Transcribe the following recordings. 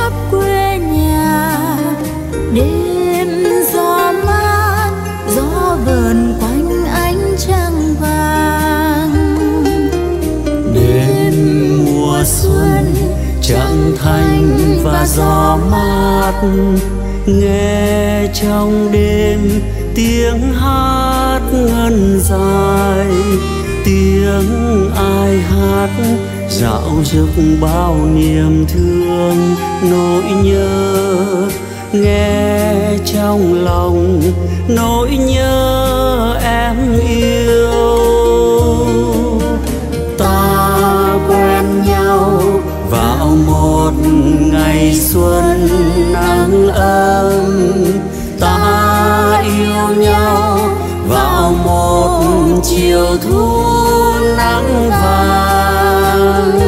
khắp quê nhà. Đêm gió mát, gió vờn quanh ánh trăng vàng. Đêm mùa xuân trăng thanh và gió mát, nghe trong đêm tiếng hát ngân dài. Tiếng ai hát dạo dực bao niềm thương nỗi nhớ, nghe trong lòng nỗi nhớ em yêu. Ta quen nhau vào một ngày xuân nắng ấm, ta yêu nhau vào một chiều thu nắng vàng.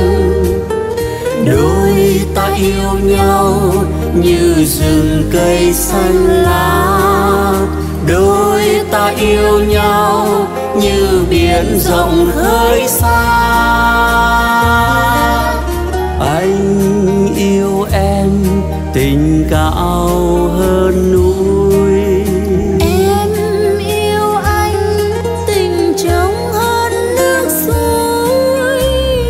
Đôi ta yêu nhau như rừng cây xanh lá, đôi ta yêu nhau như biển rộng khơi xa. Anh yêu em tình cao hơn núi, Em yêu anh tình trong hơn nước suối.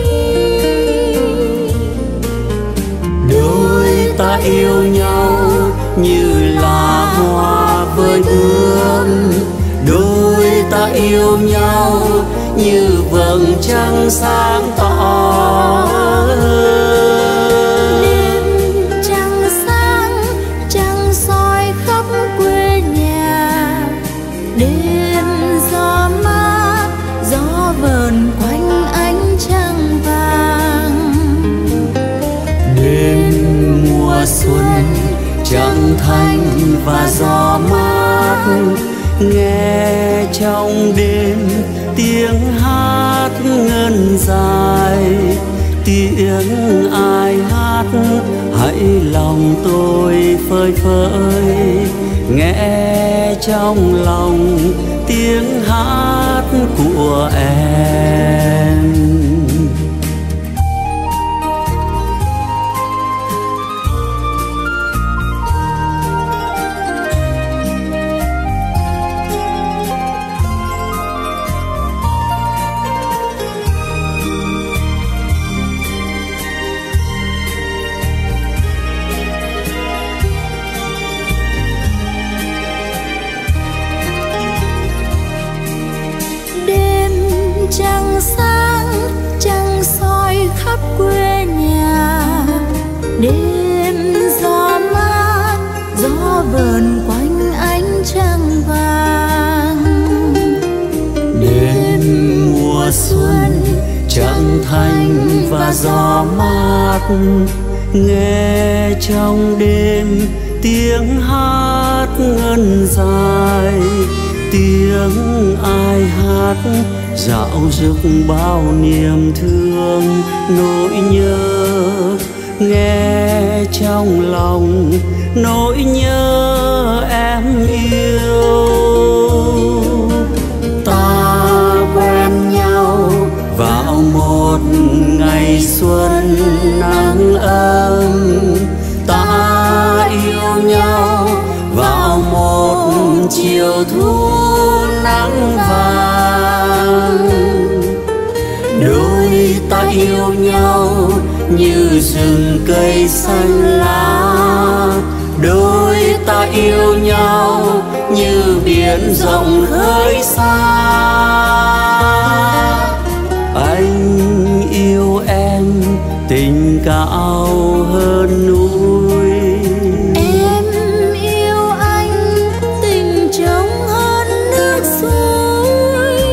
đôi ta yêu nhau như là hoa với bướm, đôi ta yêu nhau như vầng trăng sáng tỏ. Đêm trăng sáng, trăng soi khắp quê nhà. Đêm gió mát, gió vờn quanh ánh trăng vàng. Đêm mùa xuân trăng thanh và gió mát, nghe trong đêm tiếng hát ngân dài. Tiếng ai hát hãy lòng tôi phơi phới, nghe trong lòng tiếng hát của em. Trăng sáng, trăng soi khắp quê nhà. Đêm gió mát, gió vờn quanh ánh trăng vàng. Đêm mùa xuân trăng thanh và gió mát, nghe trong đêm tiếng hát ngân dài. Tiếng ai hát dạo dực bao niềm thương nỗi nhớ, nghe trong lòng nỗi nhớ em yêu. Ta quen nhau vào một ngày xuân nắng ấm, ta yêu nhau vào một chiều thu nắng vàng. Đôi ta yêu nhau như rừng cây xanh lá, đôi ta yêu nhau như biển rộng khơi xa. Anh yêu em tình cao hơn núi, Em yêu anh tình trong hơn nước suối.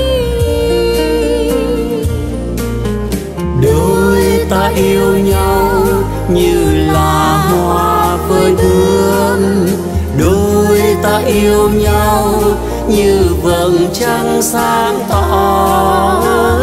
đôi ta yêu nhau như là hoa với bướm, đôi ta yêu nhau như vầng trăng sáng tỏ.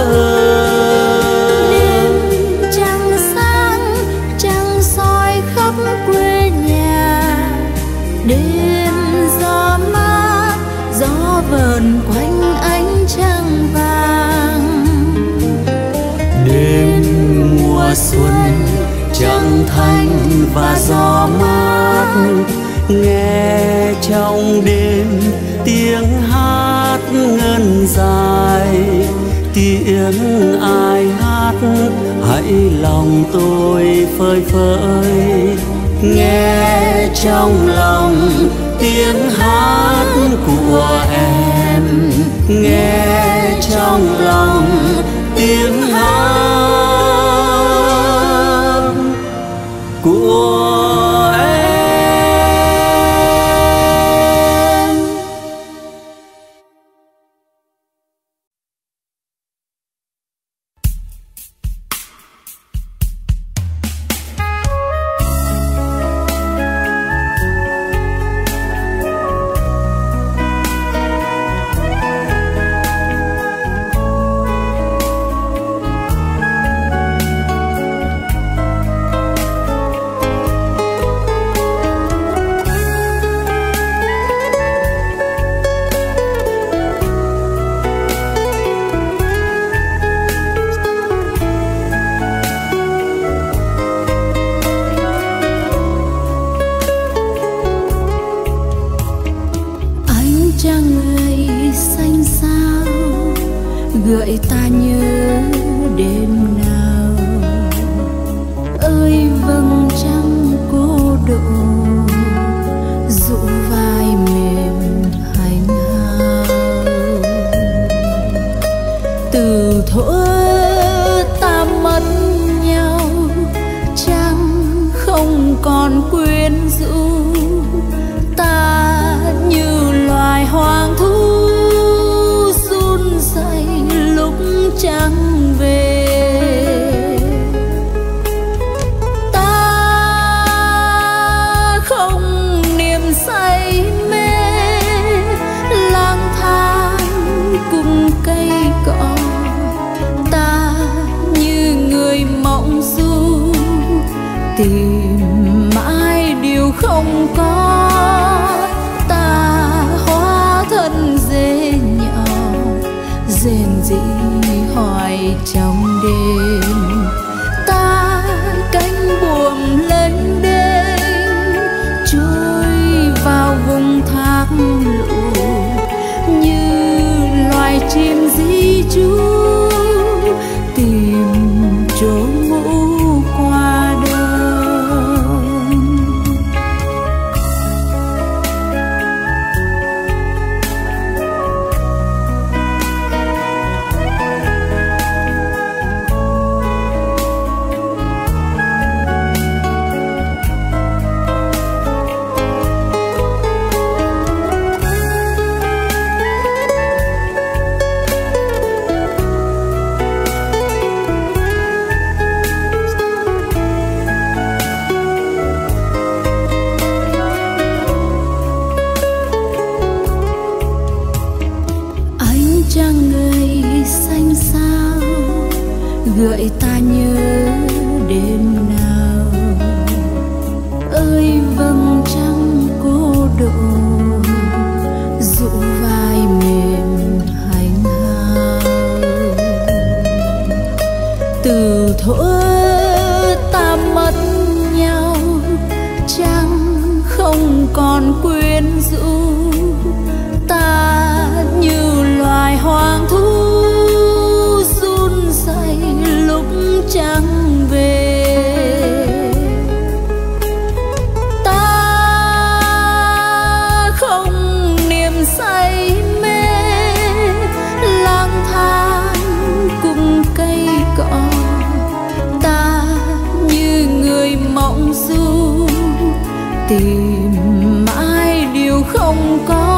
Đêm trăng sáng, trăng soi khắp quê nhà. Đêm gió mát, gió vờn quanh ánh trăng vàng. Đêm mùa xuân trăng thanh và gió mát, nghe trong đêm tiếng hát ngân dài. Tiếng ai hát hãy lòng tôi phơi phới, nghe trong lòng tiếng hát của em, nghe trong lòng tiếng hát của em. gợi ta nhớ đêm nào. Ơi vầng trăng cô độ dụ vai mềm hành hao. Từ thuở ta mất nhau trăng không còn quyến rũ, ta như loài hoang thú run rẩy lúc trăng về. Ta không niềm say mê lang thang cùng cây cỏ, ta như người mộng du tìm mãi điều không có. Ta hóa thân dê nhỏ rền rĩ hoài trong đêm, ta cánh buồm lênh đênh trôi vào vùng thác lũ như loài chim di trú tìm chỗ ngủ qua đông. Trăng người xanh sao gợi ta nhớ đêm nào. Ơi vầng trăng cô độ dụ vai mềm hành hao. Từ thuở ta mất nhau trăng không còn quyến rũ, ta như loài hoang thú run rẩy lúc trăng về. Ta không niềm say mê lang thang cùng cây cỏ, ta như người mộng du tìm mãi điều không có.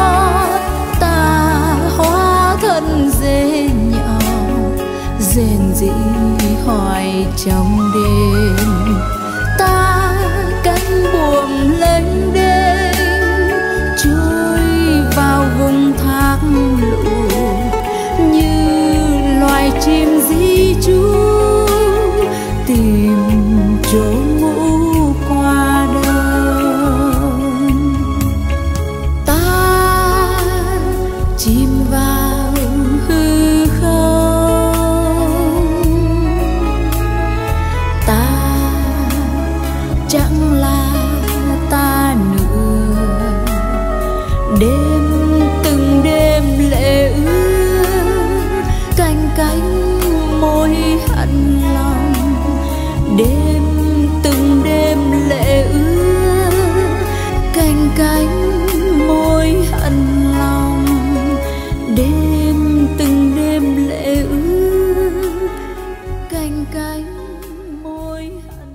Thân dê nhỏ rền rĩ hoài trong đêm, ta cánh buồm lênh đênh trôi vào vùng thác lũ như loài chim di trú tìm chỗ ngủ qua đông. Ta chìm vào chẳng là ta nữa. Đêm từng đêm lệ ướt canh cánh môi hận lòng. Đêm từng đêm lệ ướt canh cánh môi hận lòng. Đêm từng đêm lệ ướt canh cánh môi hận.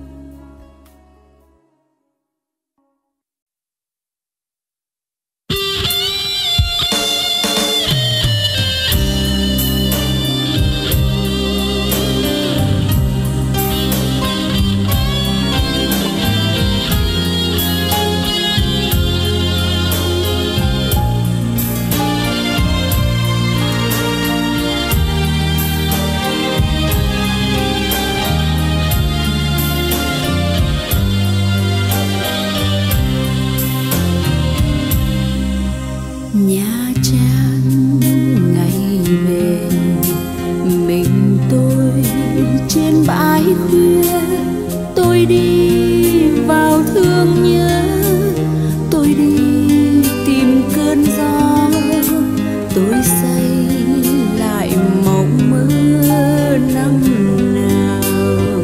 Nha Trang ngày về mình tôi trên bãi khuya. Tôi đi vào thương nhớ, tôi đi tìm cơn gió. Tôi xây lại mộng mơ năm nào.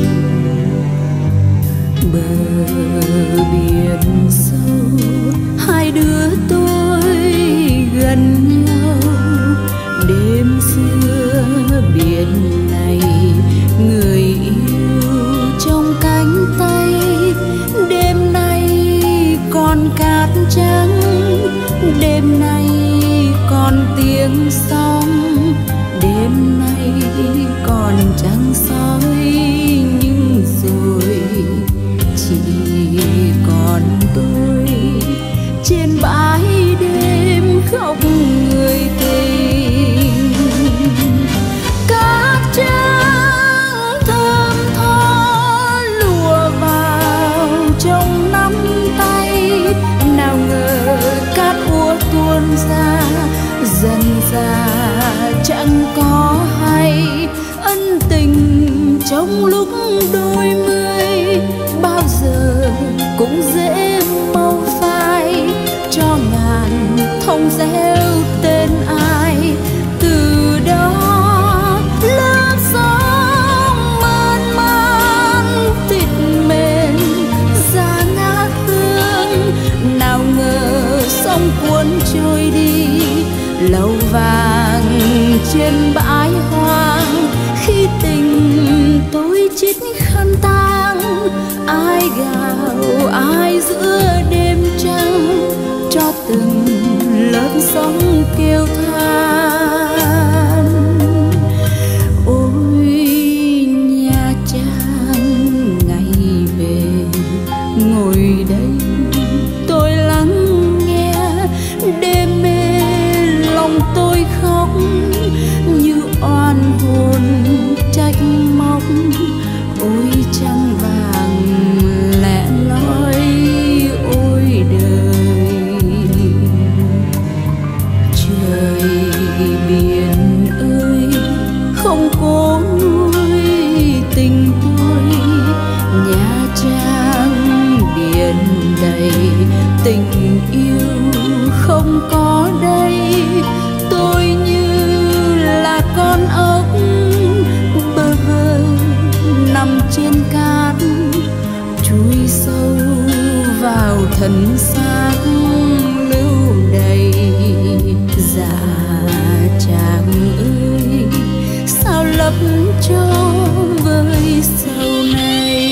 Bờ biển sâu hai đứa tôi gần nhau. Đêm xưa biển này người yêu trong cánh tay. Đêm nay còn cát trắng, đêm nay còn tiếng sóng. Đêm nay còn trăng soi nhưng rồi chỉ còn tôi trên bãi đêm khóc người tình. Cát trắng thơm tho lùa vào trong nắm tay. Nào ngờ cát úa tuôn ra dần dà chẳng có hay. Ân tình trong lúc đôi mươi bao giờ cũng dễ mau phai. Cho ngàn thông réo tên ai, từ đó lớp gió man man thịt mềm ra ngát hương. Nào ngờ sóng cuốn trôi đi lầu vàng trên bãi hoang. Khi tình tôi chít khăn tang, ai gào ai giữa đêm trăng cho từng lớp sóng kêu than. Ôi Nha Trang ngày về ngồi đây tôi lắng nghe. Đêm mê lòng tôi khóc như oan hồn trách móc. Ôi trăng vàng lẻ loi ôi đời. Trời biển ơi không cố nuôi tình tôi. Nha Trang biển đầy tình yêu không có đây. Tôi như là con ốc bơ vơ nằm trên cát, chui sâu vào thân xác lưu đầy. Dạ chàng ơi sao lấp cho với sầu này.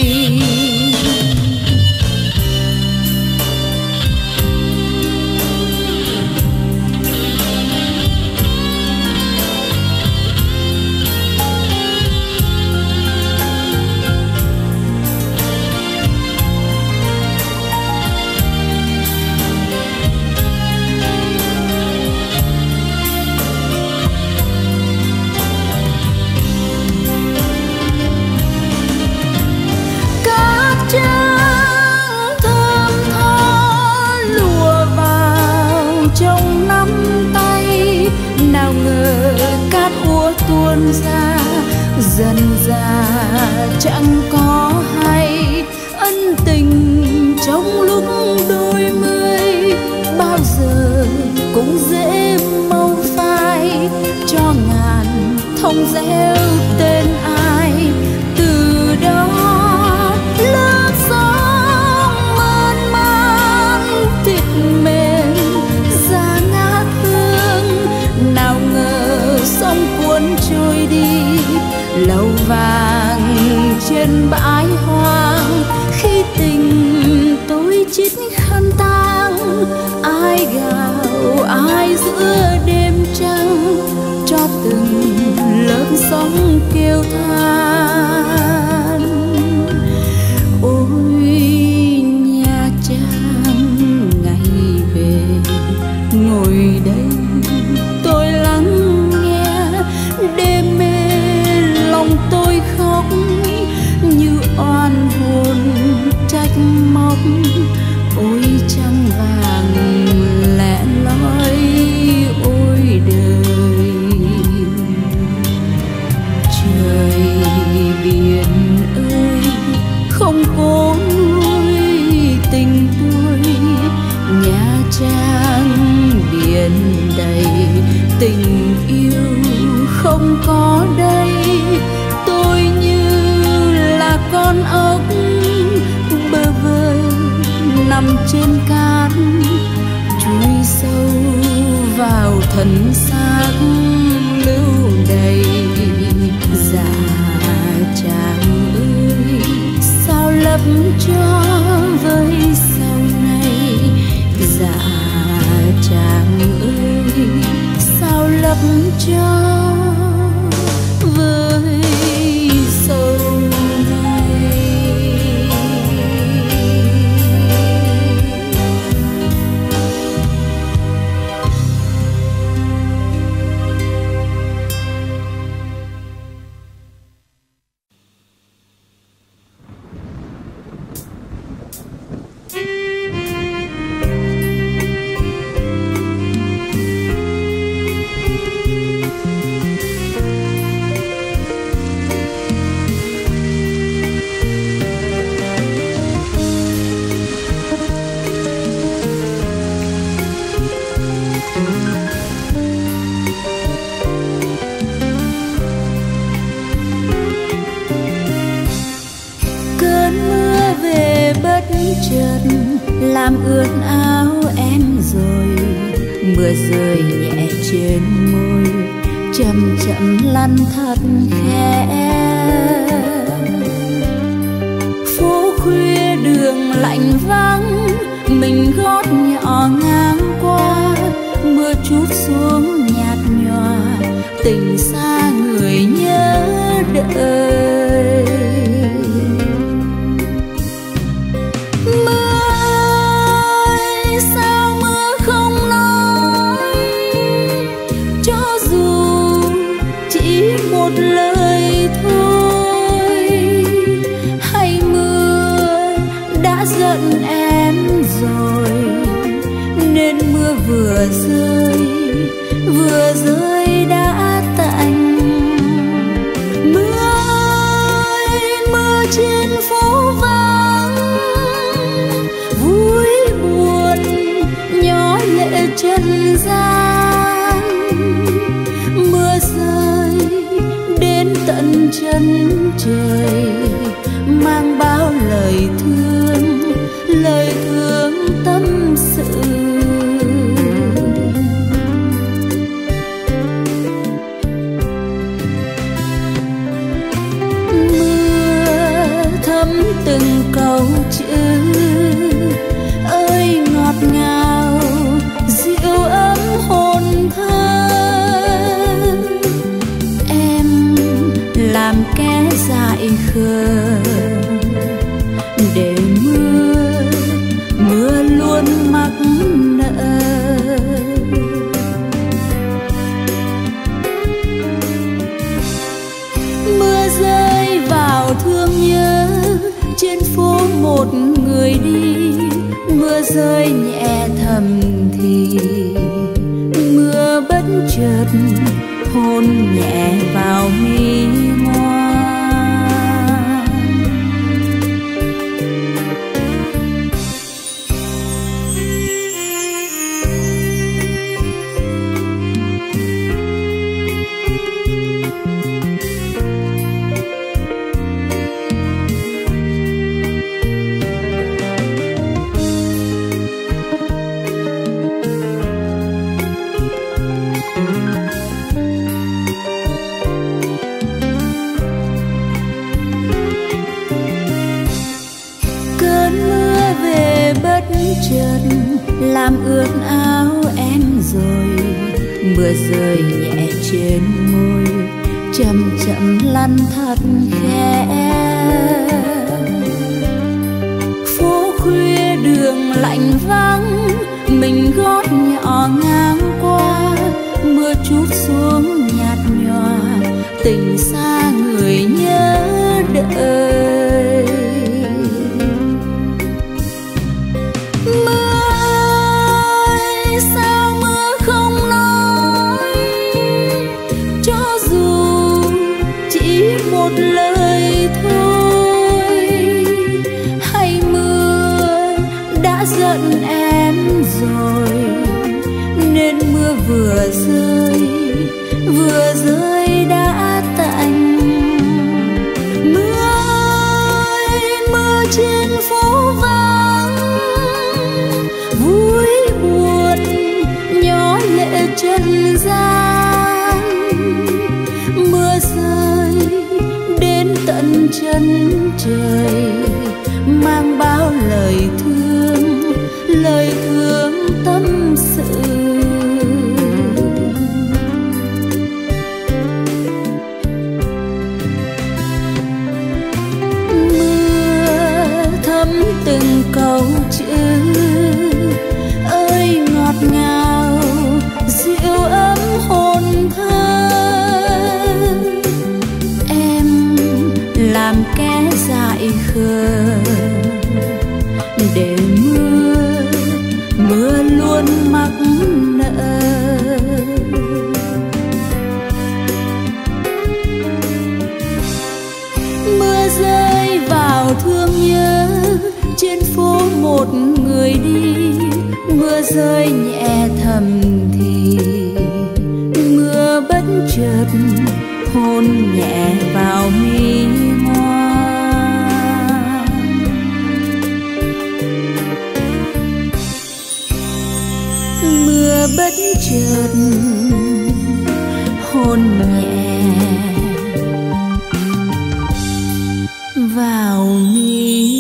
Tuôn ra dần dà chẳng có hay. Ân trong lúc đôi mươi bao giờ cũng dễ màu phai, cho ngàn thông reo tên ai. Từ đó lớp sóng mơn man thịt mềm ra ngát hương, nào ngờ sông cuốn trôi đi lầu vàng trên bãi hoang. Khi tình tôi chít khăn tang, ai gào ai giữa đêm trăng, cho từng lớp sóng kêu than. Ôi Nha Trang ngày về, ngồi đây tôi lắng nghe, đêm mê lòng tôi khóc như oan hồn trách móc. Ôi trăng vàng lẻ loi, ôi đời trời biển ơi, không có nuôi tình tôi. Nha Trang biển đầy tình yêu không có đây, tôi như là con ốc bơ vơ nằm trên cát, chui sâu vào thân xác lưu đầy. Dạ Trang ơi, sao lấp cho với sau này. Dạ Trang ơi, sao lấp cho với sau này. Làm ướt áo em rồi, mưa rơi nhẹ trên môi, chậm chậm lăn thật khẽ. Phố khuya đường lạnh vắng, mình gót nhỏ ngang qua, mưa trút xuống nhạt nhòa, tình xa người nhớ đợi. Một lời thôi, hay mưa đã giận em rồi, nên mưa vừa rơi đã tạnh. Mưa ơi, mưa trên phố vắng, vui buồn nhỏ lệ trần gian. Mưa rơi đến tận chân trời, mang bao lời thương tâm sự. Mưa thấm từng câu chữ, ơi ngọt ngào dịu ấm hồn thơ. Làm kẻ dại khờ để mưa luôn mắc nợ. Mưa rơi vào thương nhớ, trên phố một người đi, mưa rơi nhẹ thầm thì, mưa bất chợt hôn nhẹ vào mi ngoan. chợt làm ướt áo em rồi. Mưa rơi nhẹ trên môi, chậm chậm lăn thật khẽ. Phố khuya đường lạnh vắng, mình gót nhỏ ngang qua. Mưa trút xuống nhạt nhòa, tình xa người nhớ đợi. Mưa ơi, sao mưa không nói, cho dù chỉ một lời thôi. Hay mưa đã giận em rồi, nên mưa vừa rơi đã tạnh. Mưa ơi, mưa trên phố vắng, vui buồn nhỏ lệ trần gian. Mưa rơi đến tận chân trời, mang bao lời thương tâm sự. Từng câu chữ ơi ngọt ngào, dịu ấm hồn thơ. Em làm kẻ dại khờ, để mưa luôn mắc nợ. Mưa rơi vào thương nhớ, trên phố một người đi. Mưa rơi nhẹ thầm thì, mưa bất chợt hôn nhẹ vào mi hoa. Mưa bất chợt hôn nhẹ vào mi.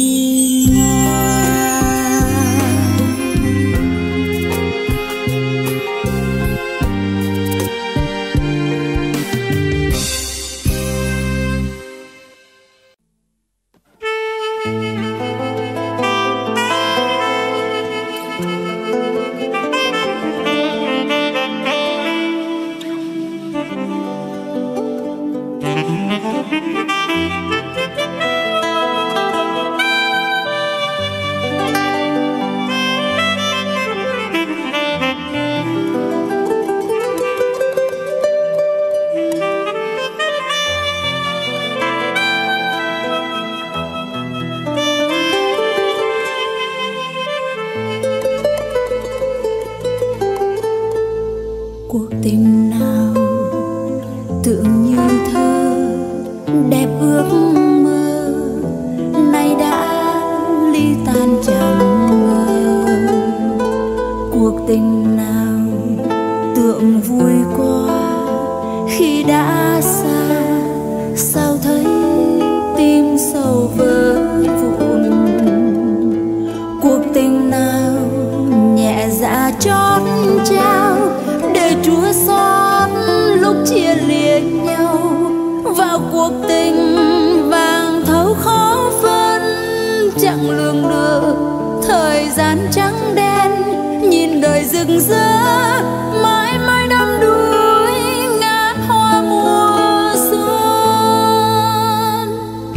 Cuộc tình nào tưởng như thơ đẹp ước mơ, nay đã ly tan chẳng ngờ. Cuộc tình nào tưởng vui qua khi đã xa, sao thấy tim sầu vỡ vụn. Cuộc tình nào nhẹ dạ chót trao, để Chúa xót lúc chia lìa nhau. Vào cuộc tình vàng thấu khó phân, chẳng lường được thời gian trắng đen. Nhìn đời rực rỡ mãi mãi đắm đuối, ngát hoa mùa xuân.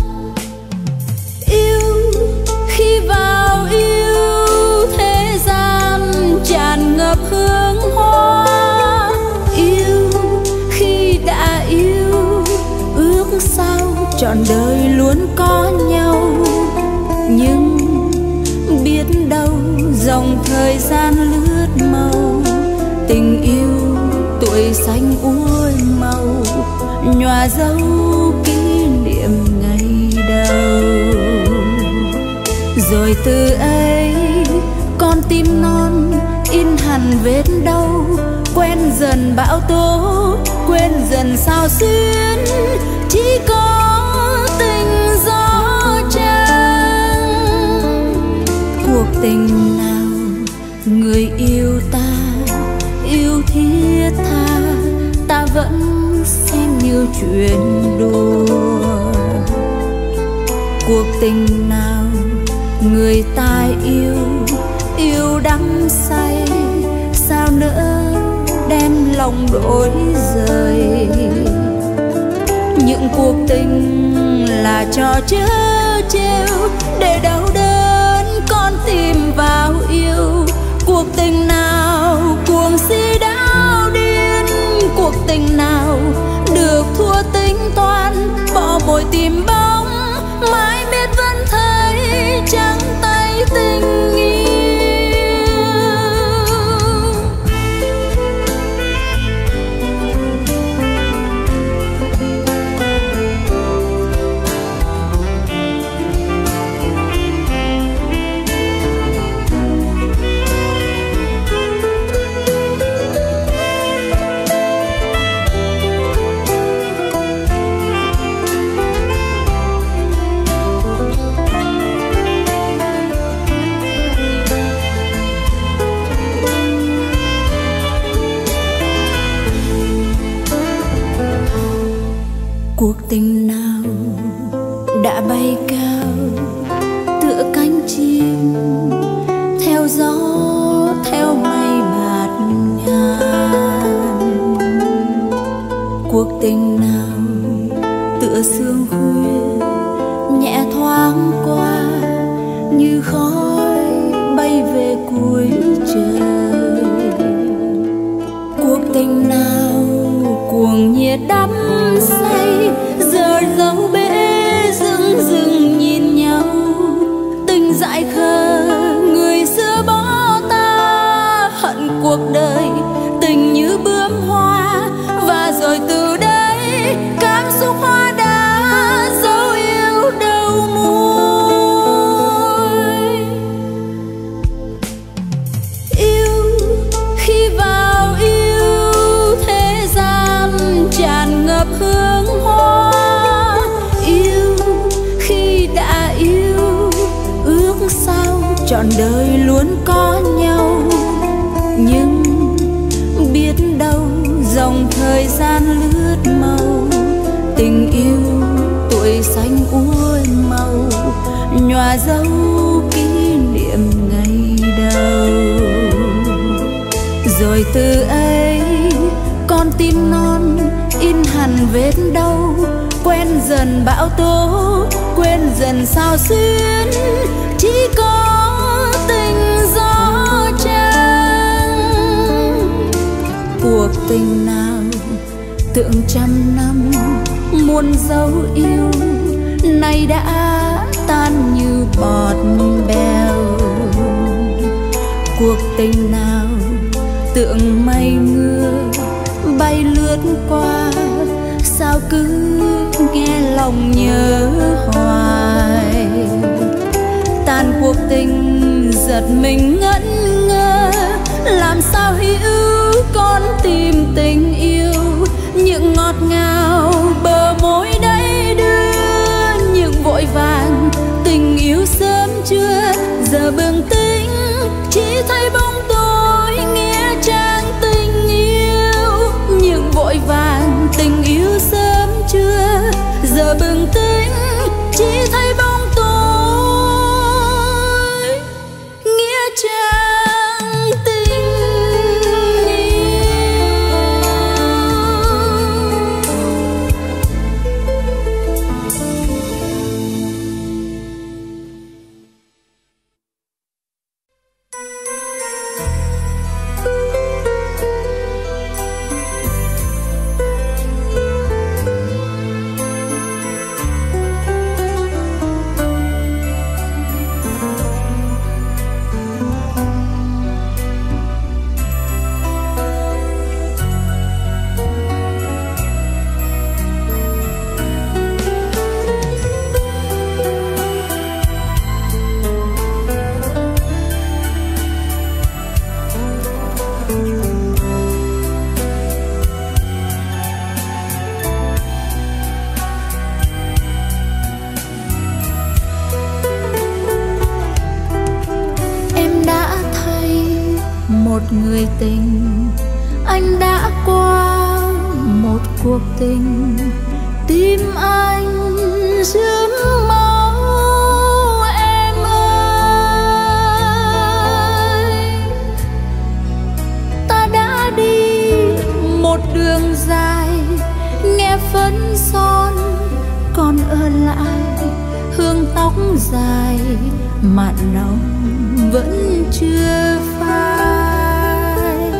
Yêu khi vào yêu, thế gian tràn ngập hương hoa. Sao trọn đời luôn có nhau, nhưng biết đâu dòng thời gian lướt mau. Tình yêu tuổi xanh úa màu, nhòa dấu kỷ niệm ngày đầu. Rồi từ ấy con tim non in hằn vết đau, quen dần bão tố, quên dần sao xuyến. Chỉ có tình gió trăng, cuộc tình nào người yêu ta yêu thiết tha, ta vẫn xem như chuyện đùa. Cuộc tình nào người ta yêu yêu đắm say, sao nỡ đem lòng đổi rời. Những cuộc tình là trò chớ trêu, để đau đớn con tìm vào yêu. Cuộc tình nào cuồng si đau điên, cuộc tình nào được thua tính toán, bỏ vội tìm bóng mãi biết vẫn thấy trắng tay tình yêu. Cuộc tình nào đã bay cao tựa cánh chim, theo gió theo mây bạt ngàn. Cuộc tình nào tựa sương khuya nhẹ thoáng qua, như khói bay về cuối trời. Cuộc tình nào cuồng nhiệt đắm say, giờ dấu bể dưng dưng nhìn nhau. Tình dại khờ người xưa bỏ ta, hận cuộc đời tình như bướm hoa. Và rồi từ đây cảm xúc hoa đã dấu yêu đầu môi. Yêu khi vào yêu thế gian tràn ngập hương hoa. Yêu khi đã yêu ước sao trọn đời luôn có nhau. Nhưng biết đâu dòng thời gian lướt mau, tình yêu tuổi xanh úa màu, nhòa dấu kỷ niệm ngày đầu. Rồi từ ấy con tim non in hằn vết đau, quen dần bão tố, quên dần sao xuyến, chỉ có tình gió trăng. Cuộc tình nào tượng trăm năm muôn dấu yêu, nay đã tan như bọt bèo. Cuộc tình nào tượng mây mưa bay lướt qua, sao cứ nghe lòng nhớ hoài. Tàn cuộc tình giật mình ngẩn ngơ, làm sao hiểu con tìm tình yêu. Những ngọt ngào bờ môi đẩy đưa, những vội vàng tình yêu sớm chưa. Giờ bừng tỉnh chỉ thấy bóng tối nghĩa trang tình yêu. Nhưng vội vàng tình yêu sớm chưa. Giờ bừng tỉnh chỉ thấy bóng tối nghĩa trang tình yêu. một người tình, anh đã qua một cuộc tình, tim anh rướm máu em ơi. Ta đã đi một đường dài, nghe phấn son còn ở lại, hương tóc dài mặn nồng vẫn chưa phai.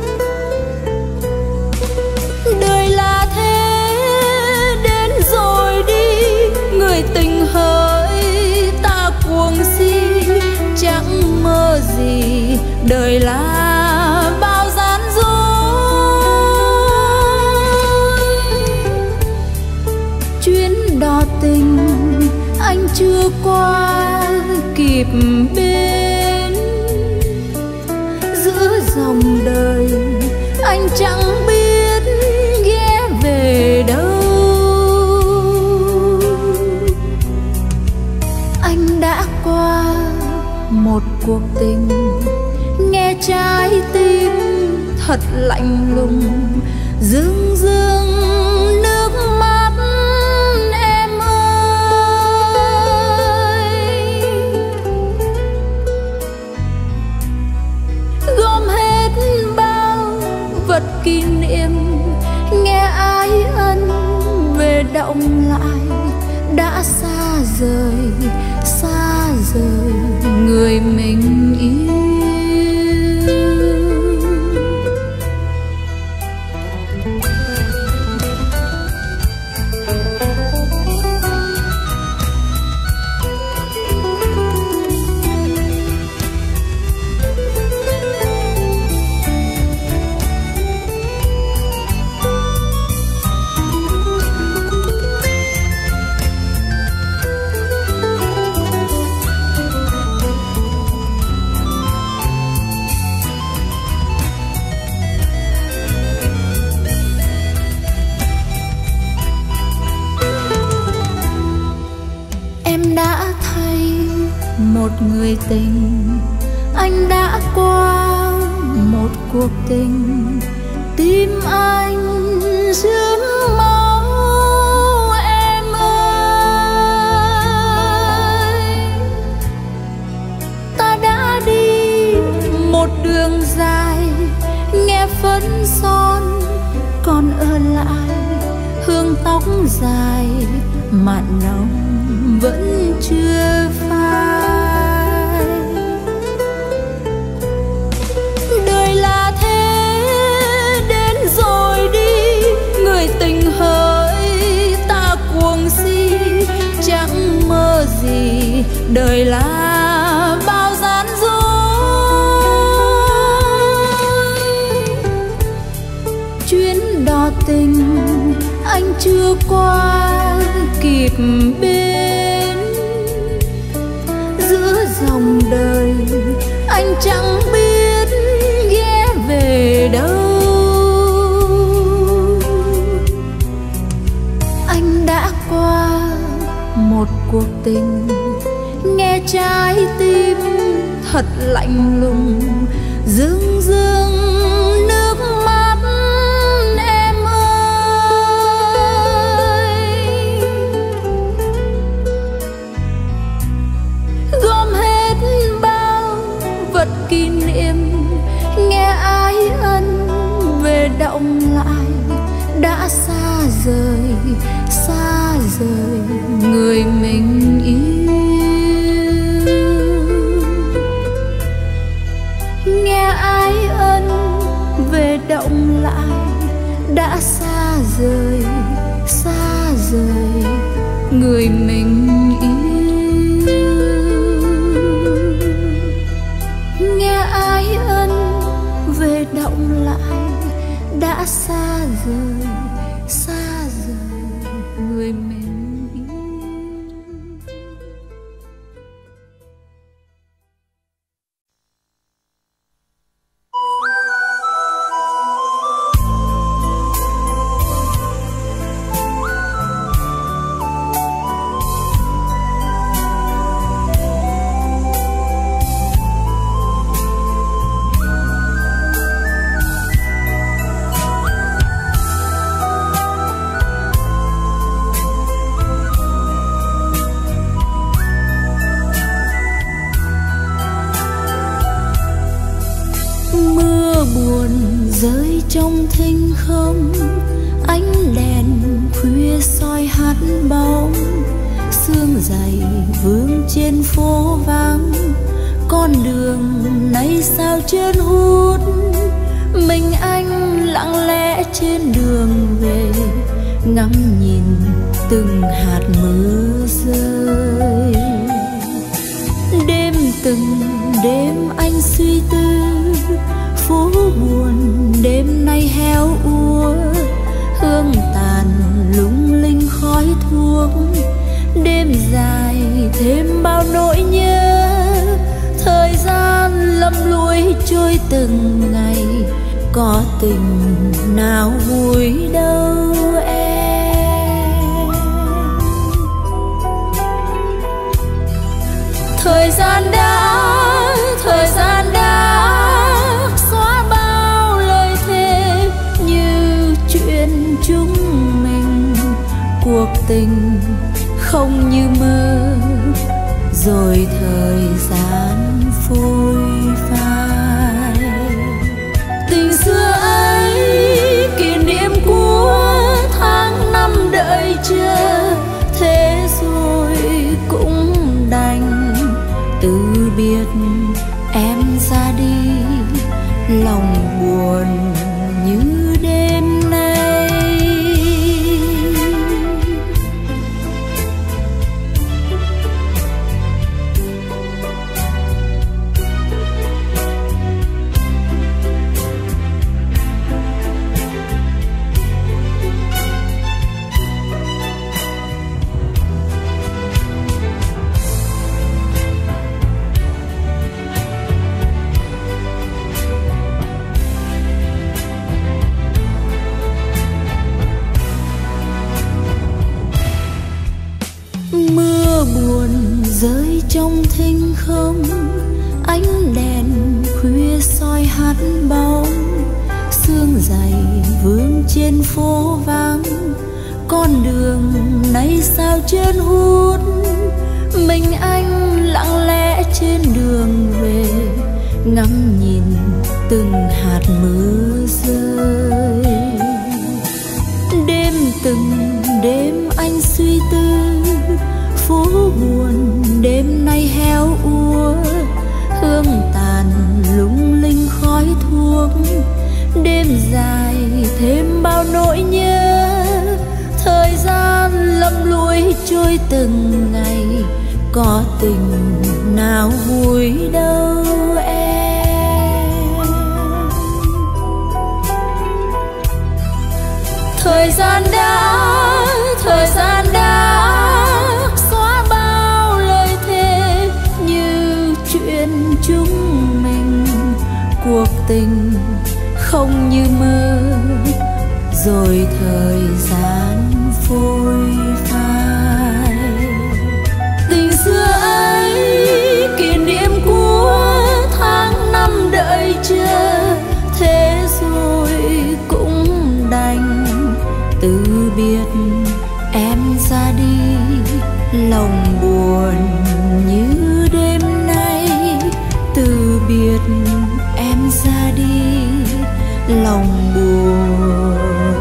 Đời là thế, đến rồi đi, người tình hỡi ta cuồng si, chẳng mơ gì đời là bao gian dối. Chuyến đò tình anh chưa qua kịp bên, giữa dòng đời anh chẳng biết ghé về đâu. Anh đã qua một cuộc tình, nghe trái tim thật lạnh lùng, rưng rưng nước mắt em ơi. Gom hết bao vật kỷ niệm, nghe ái ân về động lại, đã xa rời người mình yêu. Một người tình, anh đã qua một cuộc tình, tim anh rướm máu em ơi. Ta đã đi một đường dài, nghe phấn son còn ở lại, hương tóc dài mặn nồng vẫn chưa phai. Đời là thế, đến rồi đi, người tình hỡi ta cuồng si, chẳng mơ gì đời là bao gian dối. Chuyến đò tình anh chưa qua kịp bên, giữa dòng đời anh chẳng biết ghé về đâu. Anh đã qua một cuộc tình, nghe trái tim thật lạnh lùng, rưng rưng nước mắt em ơi. Gom hết bao vật kỷ niệm, nghe ái ân về động lại, đã xa rời người mình yêu. Nghe ái ân về động lại, đã xa rời người mình yêu. Nghe ái ân về động lại, đã xa rời người mình yêu. rơi trong thinh không, ánh đèn khuya soi hắt bóng. Sương dày vương trên phố vắng, con đường này sao trơn hút. Mình anh lặng lẽ trên đường về, ngắm nhìn từng hạt mưa rơi. Đêm từng đêm anh suy tư, phố buồn đêm nay héo úa. Hương tàn lung linh khói thuốc, đêm dài thêm bao nỗi nhớ. Thời gian lầm lũi trôi từng ngày, có tình nào vui đâu em. Thời gian đã xóa bao lời thề như chuyện chúng mình. Cuộc tình không như mơ, rồi thời gian phôi phai. Tình xưa ấy kỷ niệm của tháng năm đợi chờ, thế rồi cũng đành từ biệt em ra đi. Lòng buồn như đêm nay. Mưa buồn rơi trong thinh không, ánh đèn khuya soi hắt bóng. Sương dày vương trên phố vắng, con đường này sao trơn hút. Mình anh lặng lẽ trên đường về, ngắm nhìn từng hạt mưa rơi. Đêm từng đêm anh suy tư, phố buồn đêm nay héo úa. Hương tàn lung linh khói thuốc, đêm dài thêm bao nỗi nhớ. Thời gian lầm lũi trôi từng ngày, có tình nào vui đâu em. Thời gian đã xóa bao lời thề như chuyện chúng mình. Cuộc tình không như mơ, rồi thời gian phôi phai. Tình xưa ấy kỷ niệm của tháng năm đợi chờ, thế rồi cũng đành từ biệt em ra đi. Lòng buồn như đêm nay, từ biệt em ra đi. Lòng buồn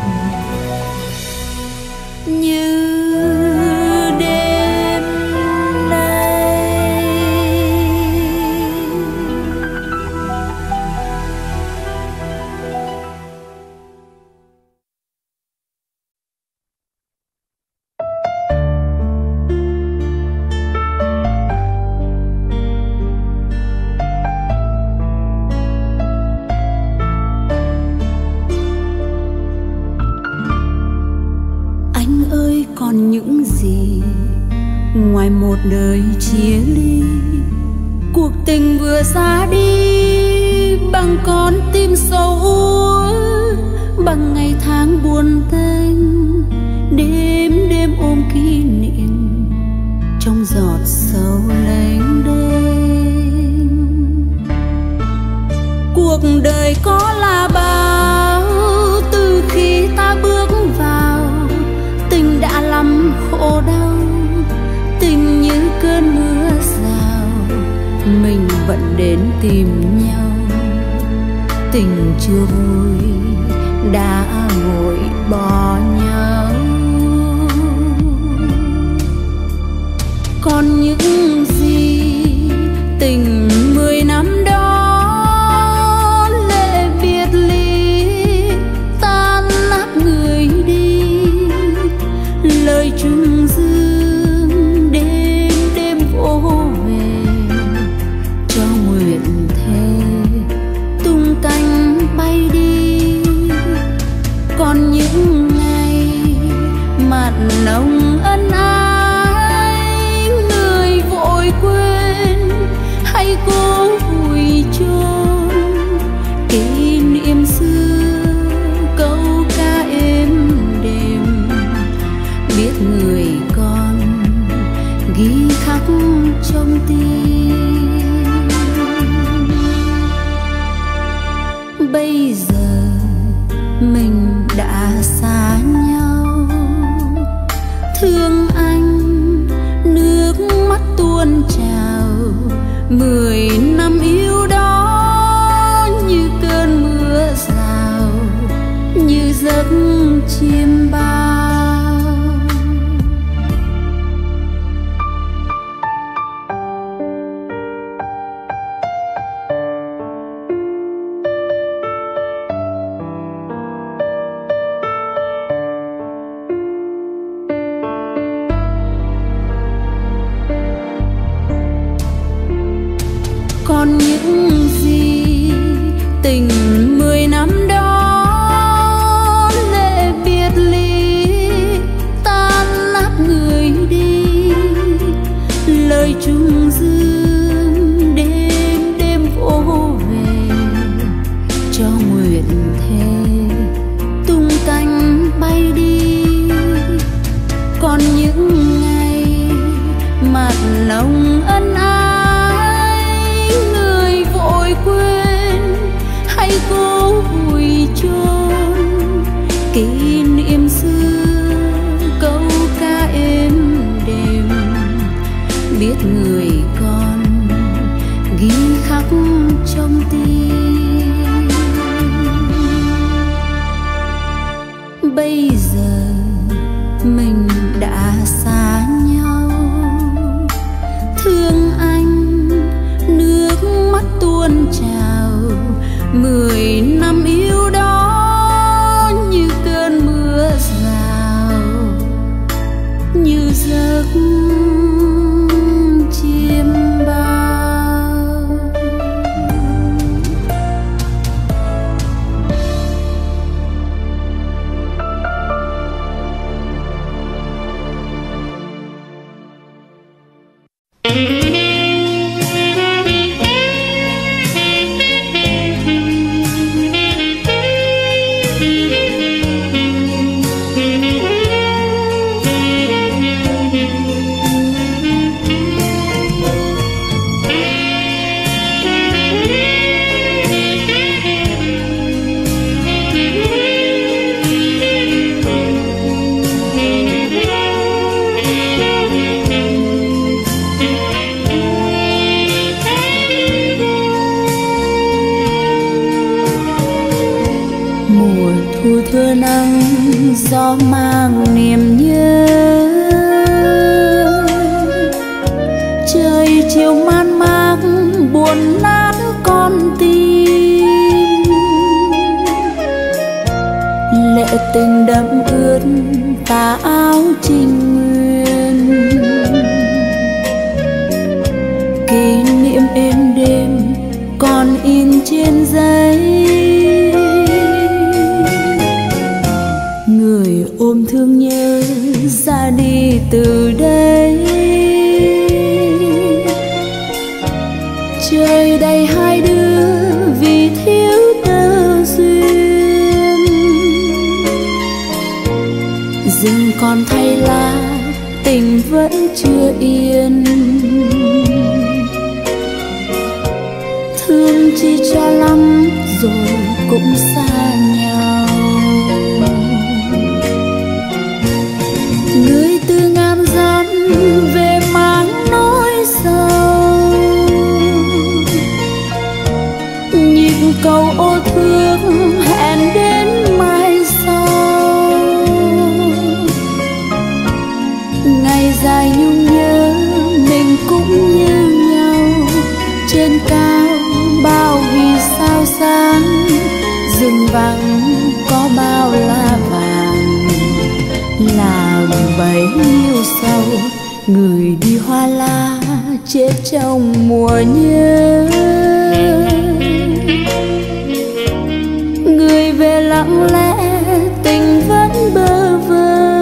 như đêm nay. Còn những gì ngoài một đời chia ly? Cuộc tình vừa ra đi bằng con tim sâu úa, bằng ngày tháng buồn tênh. Đêm đêm ôm kỷ niệm trong giọt sầu lênh đênh. Cuộc đời có là bao, từ khi ta bước vào tình đã lắm khổ đau. Tình như cơn mưa rào, mình vẫn đến tìm nhau. tình chưa vui đã vội bỏ nhau. Còn những gì tình 10 năm đó, lệ biệt ly tan nát người đi, lời chung dương đêm đêm vô về, cho nguyện thề tung cánh bay đi. Còn những ngày mặn nồng ân ái, người vội quên hay cố vùi chôn kỷ niệm xưa, câu ca êm đềm, biết người con ghi khắc trong tim. Bây giờ mình đã xa nhau, thương anh nước mắt tuôn trào. 10 năm yêu đó như cơn mưa rào, như giấc chim bao. Còn những gì tình 10 năm đó, lệ biệt ly tan nát người đi, lời chung dương đêm đêm vô về, cho nguyện thề tung cánh bay đi. Còn những ngày mặn nồng ân ái, người vội quên hay cố vùi chôn kỷ niệm xưa, câu ca êm đềm, biết người con ghi khắc trong tim. Bây giờ mình đã xa nhau, thương anh nước mắt tuôn trào. 10 năm yêu đó như cơn mưa rào, như giấc chim bao. Mùa thu thưa nắng gió mang niềm nhớ, trời chiều man mác buồn nát con tim. Lệ tình đẫm ướt tà áo trình nguyên, kỷ niệm êm đêm còn in trên giấy. Người ôm thương nhớ ra đi từ đây, trời đầy hai đứa vì thiếu tơ duyên. Rừng còn thay lá tình vẫn chưa yên, thương chi cho lắm rồi cũng xa nhau. Người từ ngàn dặm về mang nỗi sầu, nhịp cầu ô thương bao vì sao sáng, rừng vắng có bao lá vàng, làm bấy nhiêu sầu người đi hoa lá chết trong mùa nhớ. Người về lặng lẽ tình vẫn bơ vơ,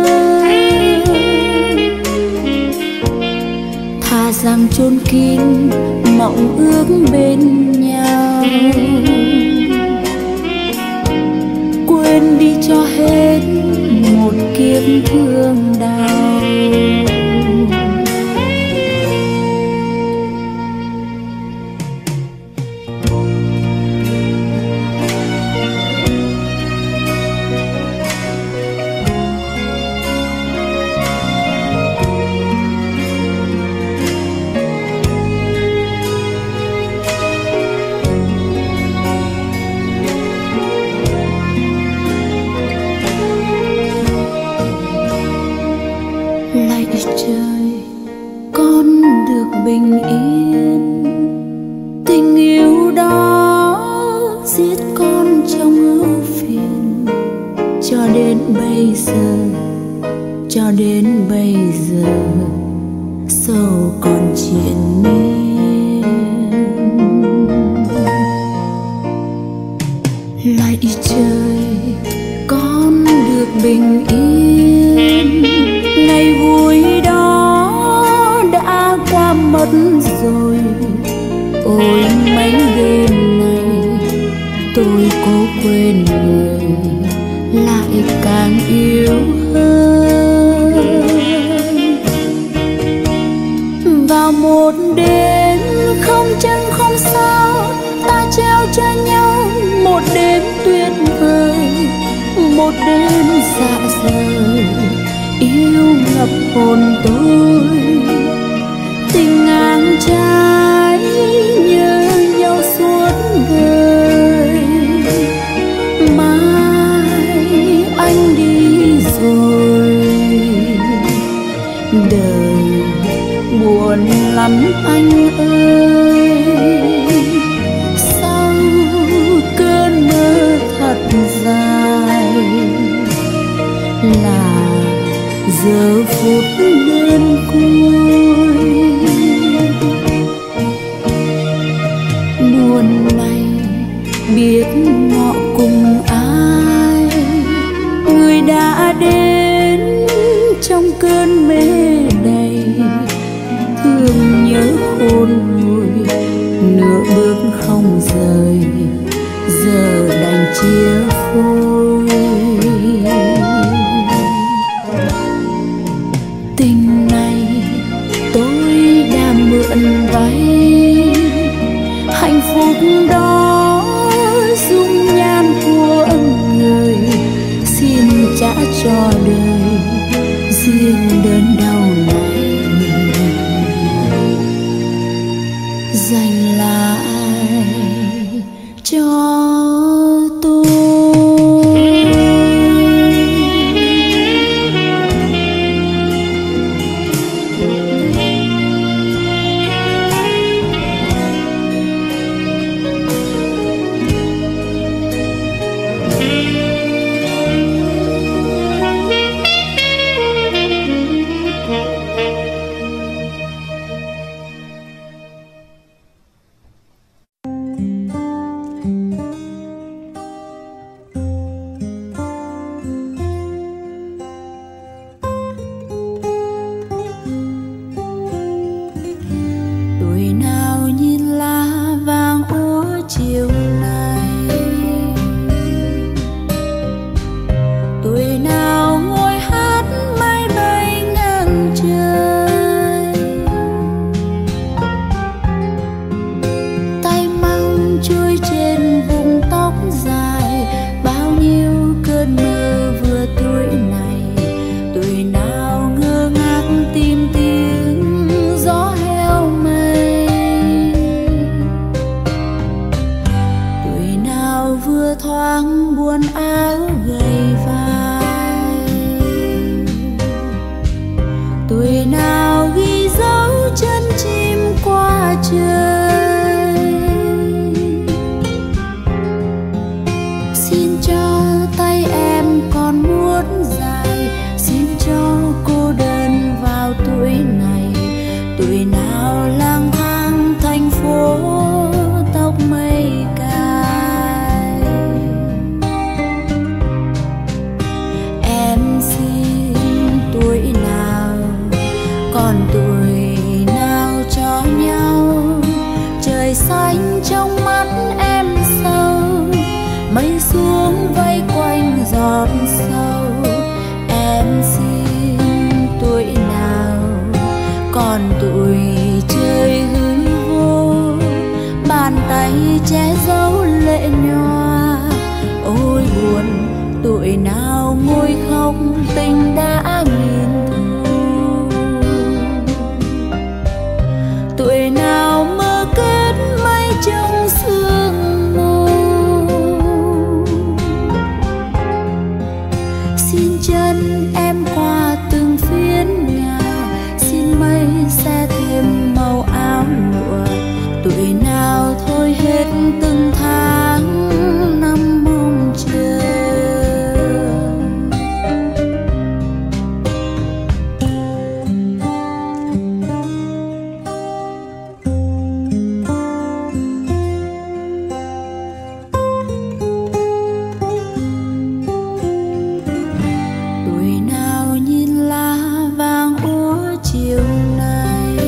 thà rằng chôn kín mộng ước bên nhau, quên đi cho hết một kiếp thương đau. Trời con được bình yên, tình yêu đó giết con trong ưu phiền. Cho đến bây giờ sầu còn triền miên. Lạy trời con được bình yên, ngày vui đó đã qua mất rồi. Ôi mấy đêm này tôi cố quên người, lại càng yêu hơn. Vào một đêm không trăng không sao, ta trao cho nhau một đêm tuyệt vời, một đêm dạ rời yêu ngập hồn tôi. Tình ngang trái nhớ nhau suốt đời, mai anh đi rồi đời buồn lắm anh ơi. Sau cơn mơ thật dài là giờ phút đêm cuối, buồn này biết ngọ cùng ai. Người đã đến trong cơn mê đầy, thương nhớ khôn nguôi, nửa bước không rời, giờ đành chia phôi. Tình này tôi đã mượn váy, hạnh phúc đó dung nhan của người, xin trả cho đời riêng đớn đau này, dành lại cho tôi. trời bàn tay che giấu lệ nhòa. Ôi buồn tuổi nào ngồi khóc tình đã nghìn thu, tuổi nào mơ kết mây trong sương mù. Xin chân em qua từng phiến nhà, xin mây sẽ thêm màu áo lụa. Tuổi nào thôi hết từng tháng năm mong chờ. Tuổi nào nhìn lá vàng úa chiều nay,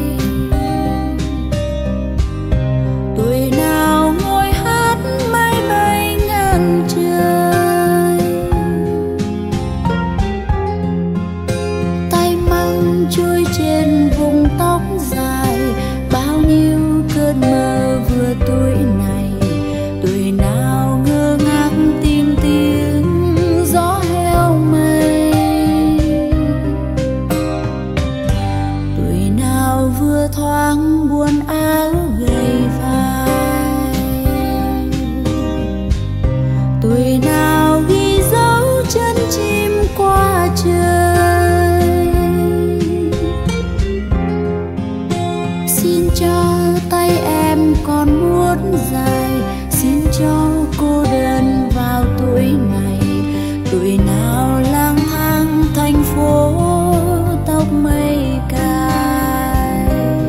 tuổi nào ngồi hát mây bay ngang trời, tay măng trôi trên vùng tóc dài. Bao nhiêu cơn mơ vừa tuổi này, tuổi nào ngơ ngác tìm tiếng gió heo mây, tuổi nào vừa thoáng buồn áo gầy vai, tuổi nào ghi dấu chân chim qua trời. Xin cho tay em còn muốt dài, xin cho cô đơn vào tuổi này, tuổi nào lang thang thành phố tóc mây cài.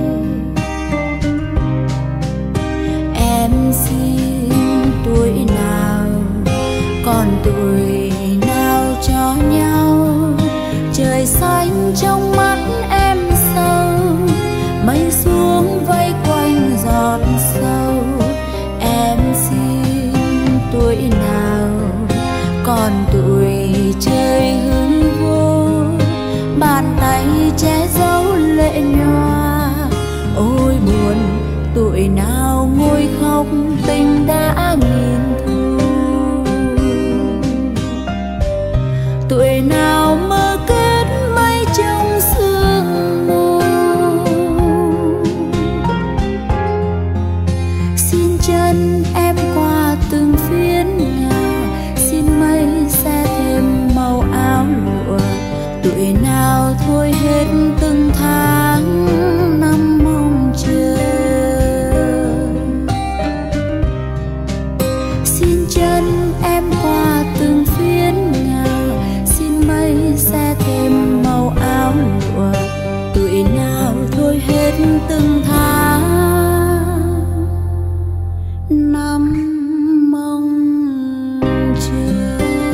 Em xin tuổi nào còn tuổi nào cho nhau, trời xanh trong mắt em sâu, mây xuống vây quanh giọt sâu. Em xin tuổi nào còn tuổi chơi hư vô, bàn tay che giấu lệ nhòa. Ôi buồn tuổi nào ngồi khóc tình đã nghìn thu, tuổi nào mơ kết mây trong sương mù. Xin chân em qua từng phiến nhà, xin mây sẽ thêm màu áo lụa. Tuổi nào thôi hết từng tháng năm mong chờ. Xin chân em qua từng phiến nhà, xin mây sẽ thêm màu áo lụa. Tuổi nào thôi hết từng tháng năm mong chờ.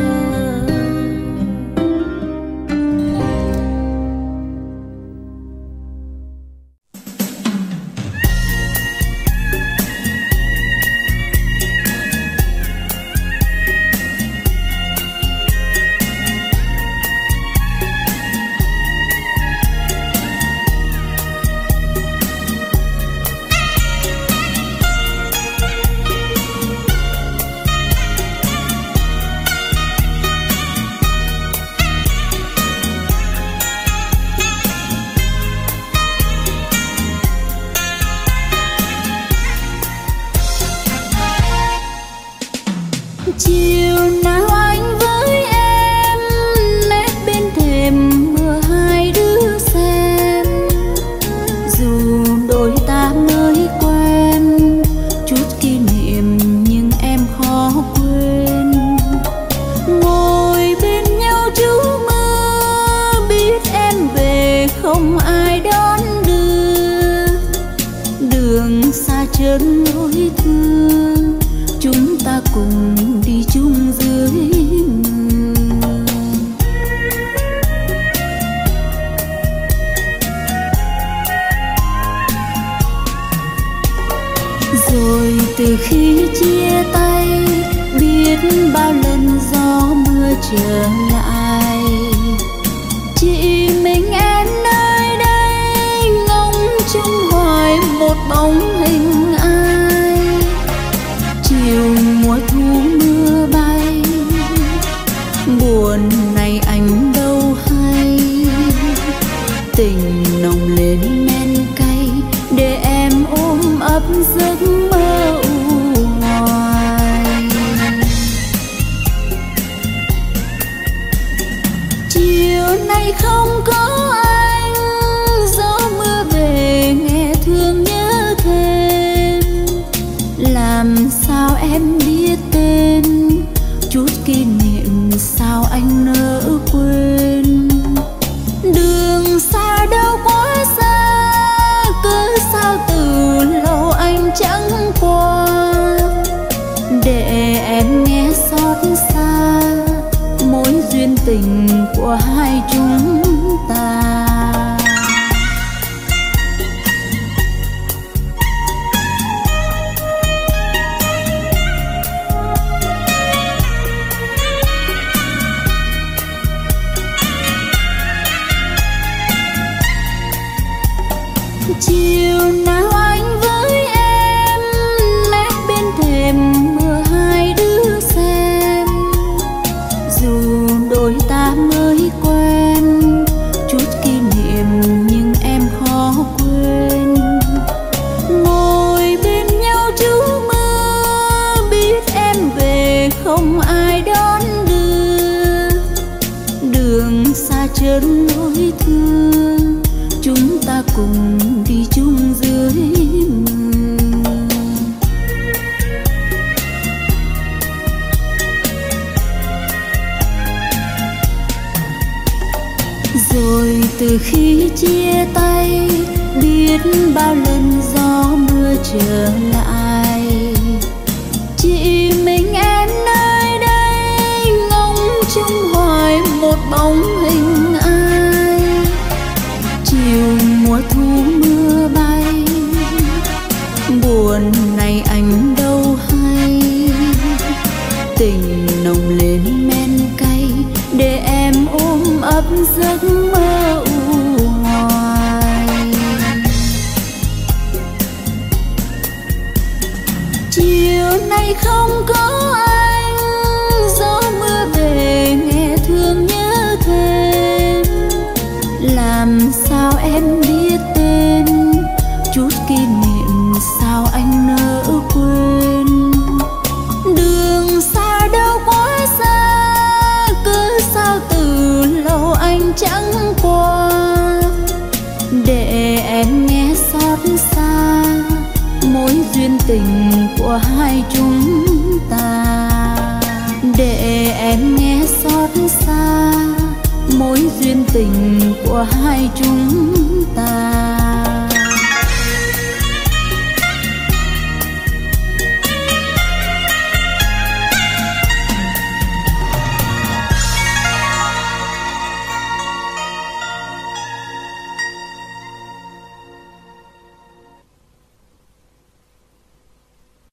Chiều nào anh với em nép bên thềm mưa hai đứa xem, dù đôi ta mới quen chút kỷ niệm nhưng em khó quên. Ngồi bên nhau trú mơ biết em về không ai đón đưa, đường xa chân nỗi thương chúng ta cùng đi chung dưới mưa. Rồi từ khi chia tay biết bao lần gió mưa trở lại, chỉ mình em nơi đây ngóng trông hoài một bóng hình ai. Làm sao em biết tên, chút kỷ niệm sao anh nỡ quên. Đường xa đâu quá xa, cứ sao từ lâu anh chẳng qua. Để em nghe xót xa mối duyên tình của hai chúng ta. Chiều nào anh với em mép bên thềm mưa hai đứa xem. Dù đôi ta mới quen, chút kỷ niệm nhưng em khó quên. Ngồi bên nhau trú mưa, biết em về không ai đón đưa. Đường xa chân nỗi thương, chúng ta cùng đi chung dưới mưa. Rồi từ khi chia tay, biết bao lần gió mưa trở lại, chỉ mình em nơi đây ngóng trông hoài một bóng hình ai. Chiều mùa thu mưa bay, buồn này anh đâu hay. Tình nồng lên men cay, để em ôm ấp giấc mơ u hoài. Chiều nay không có anh, gió mưa về nghe thương nhớ thêm. Làm sao em biết tên, chút kỷ niệm sao anh nỡ quên. Đường xa đâu quá xa, cứ sao từ lâu anh chẳng qua. Để em nghe xót xa mối duyên tình của hai chúng ta. Để em nghe xót xa mối duyên tình của hai chúng ta.